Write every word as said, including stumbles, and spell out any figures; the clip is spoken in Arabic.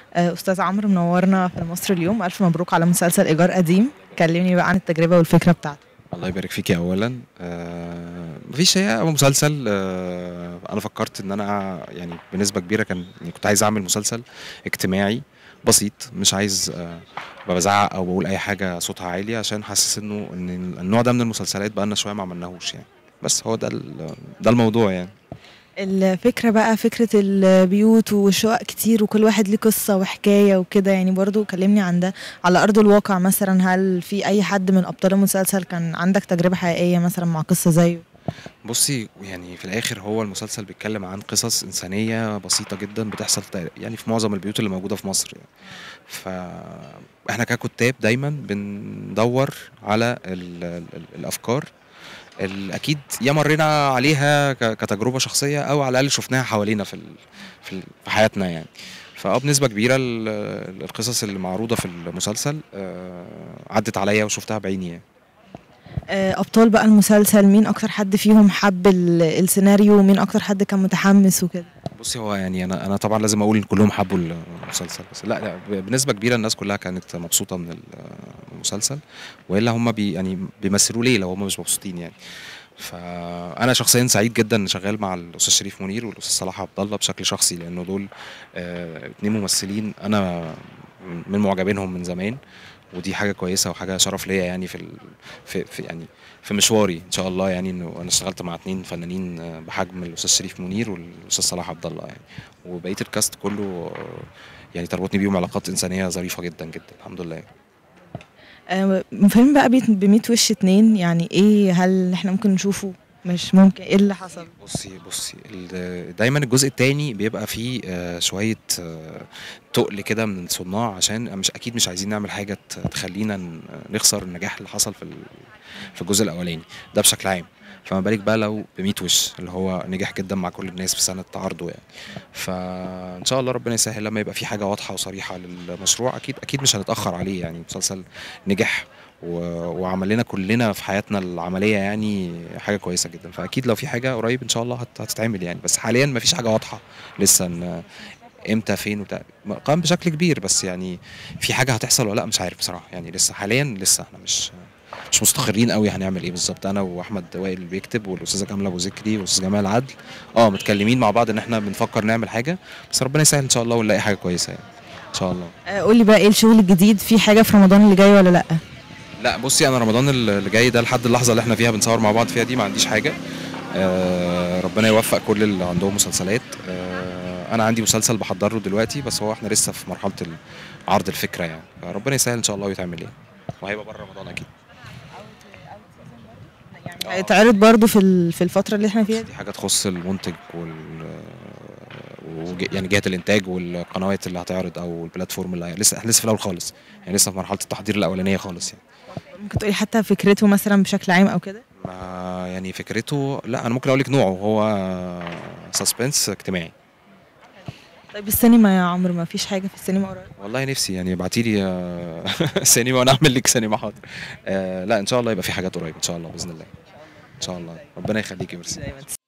آه، أستاذ عمرو منورنا في مصر اليوم، ألف مبروك على مسلسل إيجار قديم. كلمني بقى عن التجربة والفكرة بتاعته. الله يبارك فيكي اولا. آه مفيش، هي هو مسلسل. آه انا فكرت ان انا يعني بنسبه كبيره كان يعني كنت عايز اعمل مسلسل اجتماعي بسيط، مش عايز آه بزعق او بقول اي حاجه صوتها عالي، عشان حاسس انه ان النوع ده من المسلسلات بقالنا شويه ما عملناهوش يعني. بس هو ده ال- ده الموضوع يعني. الفكرة بقى فكرة البيوت وشقق كتير وكل واحد ليه قصة وحكاية وكده، يعني برضو كلمني عن ده على أرض الواقع. مثلا هل في أي حد من أبطال المسلسل كان عندك تجربة حقيقية مثلا مع قصة زيه؟ بصي، يعني في الاخر هو المسلسل بيتكلم عن قصص انسانيه بسيطه جدا بتحصل تق- يعني في معظم البيوت اللي موجوده في مصر يعني. فاحنا ككتاب دايما بندور على ال ال الافكار اللي اكيد يا مرينا عليها ك- كتجربه شخصيه، او على الاقل شفناها حوالينا في ال في, ال في حياتنا يعني. فاه بنسبه كبيره ال- القصص اللي معروضه في المسلسل آه، عدت عليا وشفتها بعيني يعني. آه، أبطال بقى المسلسل مين أكتر حد فيهم حب ال- السيناريو، ومين أكتر حد كان متحمس وكده؟ بصي، هو يعني انا انا طبعا لازم اقول ان كلهم حبوا المسلسل، بس لا, لا بنسبه كبيره الناس كلها كانت مبسوطه من المسلسل. والا هم بي يعني بيمثلوا ليه لو هم مش مبسوطين يعني. فانا شخصيا سعيد جدا ان شغال مع الاستاذ شريف منير والاستاذ صلاح عبد الله بشكل شخصي، لانه دول آه، اتنين ممثلين انا من معجبينهم من زمان. ودي حاجه كويسه وحاجه شرف ليا يعني في, ال... في في يعني في مشواري ان شاء الله، يعني انه انا اشتغلت مع اتنين فنانين آه، بحجم الاستاذ شريف منير والاستاذ صلاح عبد الله يعني. وبقيه الكاست كله آه، يعني تربطني بيهم علاقات انسانيه ظريفه جدا جدا الحمد لله. آه، فيلم بقى بيت بميت وش اتنين، يعني ايه؟ هل احنا ممكن نشوفه؟ مش ممكن؟ ايه اللي حصل؟ بصي بصي ال- دايما الجزء التاني بيبقى فيه آه، شوية آه، تقل كده من الصناع، عشان مش أكيد مش عايزين نعمل حاجة ت- تخلينا ن- نخسر النجاح اللي حصل في ال- في الجزء الأولاني ده بشكل عام. فما بالك بقى لو بميت وش اللي هو نجح جدا مع كل الناس في سنة عرضه يعني. فإن شاء الله ربنا يسهل لما يبقى في حاجة واضحة وصريحة للمشروع، أكيد أكيد مش هنتأخر عليه يعني. مسلسل نجح و- وعمل لنا كلنا في حياتنا العمليه يعني حاجه كويسه جدا، فاكيد لو في حاجه قريب ان شاء الله هت- هتتعمل يعني. بس حاليا ما فيش حاجه واضحه لسه ان امتى فين وبتاع. قام بشكل كبير، بس يعني في حاجه هتحصل ولا لا مش عارف بصراحه يعني. لسه حاليا لسه احنا مش مش مستقرين قوي هنعمل ايه بالظبط. انا واحمد وائل اللي بيكتب والاستاذه كامله ابو ذكري والاستاذ جمال عدل اه متكلمين مع بعض ان احنا بنفكر نعمل حاجه. بس ربنا يسهل ان شاء الله ونلاقي حاجه كويسه يعني ان شاء الله. آه، قولي بقى ايه الشغل الجديد؟ في حاجة في رمضان اللي جاي ولا لأ؟ لا بصي، انا رمضان اللي جاي ده لحد اللحظه اللي احنا فيها بنصور مع بعض فيها دي ما عنديش حاجه. آه ربنا يوفق كل اللي عندهم مسلسلات. آه انا عندي مسلسل بحضر له دلوقتي، بس هو احنا لسه في مرحله عرض الفكره يعني. فربنا يسهل ان شاء الله ويتعمل ايه. وهيبقى بره رمضان اكيد. يعني اه هيتعرض برضو في ال- في الفترة اللي احنا فيها بص، دي؟ دي حاجه تخص المنتج وال وج- يعني جهه الانتاج والقنوات اللي هتعرض او البلاتفورم اللي هي- لسه احنا لسه في الاول خالص يعني. لسه في مرحله التحضير الاولانيه خالص يعني. ممكن تقولي حتى فكرته مثلا بشكل عام او كده؟ ما يعني فكرته، لا انا ممكن اقول لك نوعه. هو سسبنس اجتماعي. طيب السينما يا عمرو، ما فيش حاجة في السينما قريب؟ والله نفسي يعني ابعتي لي سينما وانا اعمل لك سينما حاضر. آه لا ان شاء الله يبقى في حاجات قريب ان شاء الله باذن الله. ان شاء الله ربنا يخليكي، ميرسي. دايما